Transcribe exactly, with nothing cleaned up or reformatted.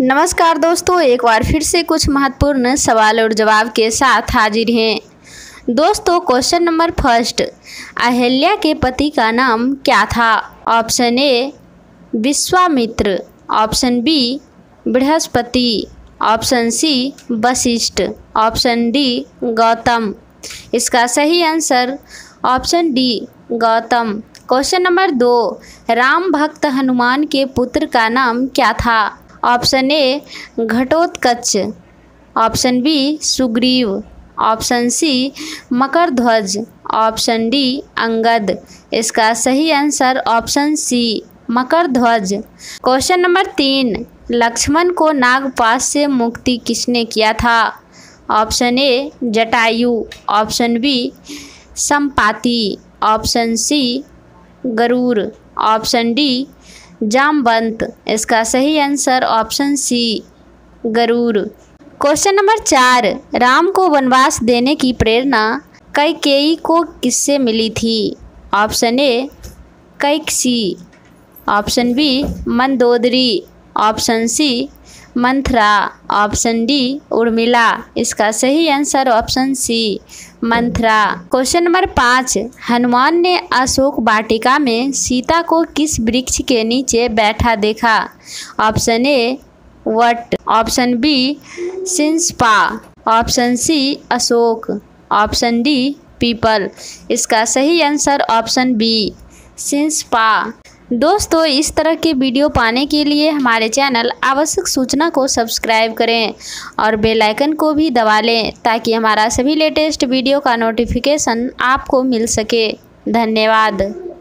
नमस्कार दोस्तों, एक बार फिर से कुछ महत्वपूर्ण सवाल और जवाब के साथ हाजिर हैं। दोस्तों, क्वेश्चन नंबर फर्स्ट, अहिल्या के पति का नाम क्या था? Option A Vishwamitra, option B Brihaspati, option C Vashishtha, option D Gautam. इसका सही answer option D Gautam. Question number दो, राम भक्त हनुमान के पुत्र का नाम क्या था? Option A Ghatotkach, option B Sugriva, option C Makardhwaj, option D Angad. इसका सही answer option C Makardhwaj. Question number तीन, लक्ष्मण को नागपाश से मुक्ति किसने किया था? Option A Jatayu, option B Sampati, option C Garuda, option D Jamvant. इसका सही answer option C Garuda. Question number चार, राम को वनवास देने की प्रेरणा कैकेयी को किससे मिली थी? Option A Kaikasi, option B Mandodari, option C Manthara, option D Urmila. इसका सही answer option C Manthara. Question number पाँच, हनुमान ने अशोक वाटिका में सीता को किस वृक्ष के नीचे बैठा देखा? ऑप्शन ए वट, ऑप्शन बी सिंसपा, ऑप्शन सी अशोक, ऑप्शन डी पीपल। इसका सही आंसर ऑप्शन बी सिंसपा। दोस्तों, इस तरह के वीडियो पाने के लिए हमारे चैनल आवश्यक सूचना को सब्सक्राइब करें और बेल आइकन को भी दबा लें ताकि हमारा सभी लेटेस्ट वीडियो का नोटिफिकेशन आपको मिल सके। धन्यवाद।